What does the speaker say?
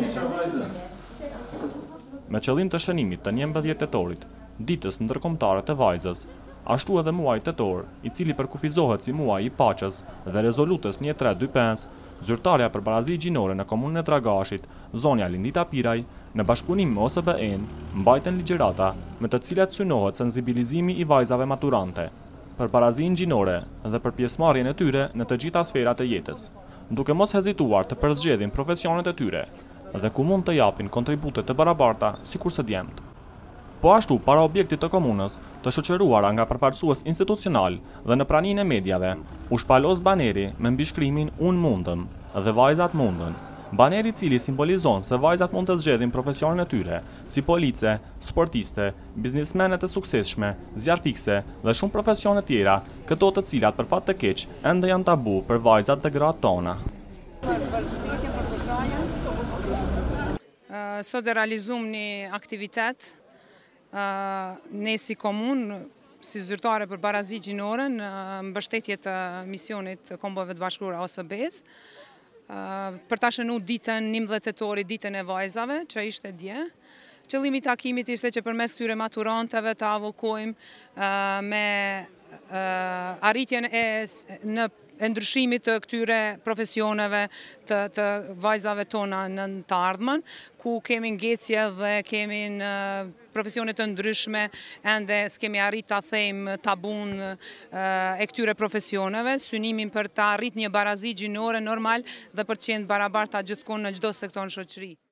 Me qëllim të shënimit të 11 tetorit, ditës ndërkombëtare të vajzës, ashtu edhe muaji tetor, i cili përkufizohet si muaji i paqes dhe rezolutës 1325, zyrtarja për barazi gjinore në komunën e Dragashit, zonja Lindita Piraj, në bashkëpunim me OSBE-n, mbajtën ligjërata me të cilat synohet sensibilizimi i vajzave maturante për barazinë gjinore dhe për pjesëmarrjen e tyre në të gjitha sferat e jetës, duke mos hezituar të përzgjedhin profesionet e tyre dhe ku mund të japin kontribute të barabarta sikurse djemtë. Po ashtu para objektit të komunës, të shoqëruara nga përfaqësues institucional dhe në praninë e medjave, u shpalos baneri me mbishkrimin Unë mundëm dhe Vajzat mundën. Baneri i cili simbolizon se vajzat mund të zgjedhin profesionin e tyre, si police, sportiste, biznismene të suksesshme, zjarfikse dhe shumë profesione tjera, këto të cilat për fat të keq ende janë tabu për vajzat dhe gratë tona. Sot e realizum një aktivitet, ne si komun, si zyrtare për barazi gjinore në mbështetje të misionit Kombeve të Bashkuara OSBE-s, për ta shënuar ditën 11 tetorit, ditën e vajzave, që ishte dje. Qëllimi i takimit ishte që përmes këtyre maturantëve të avokojmë me arritjen e ndryshimit të këtyre profesioneve të vajzave tona në të ardhmen, ku kemi ngecje dhe kemi në profesione të ndryshme, ende s'kemi arrit ta thejmë tabun e këtyre profesioneve, synimin për ta arrit një barazi gjinore normal dhe për të qenë barabarta gjithkohë në çdo sektor në shoqëri.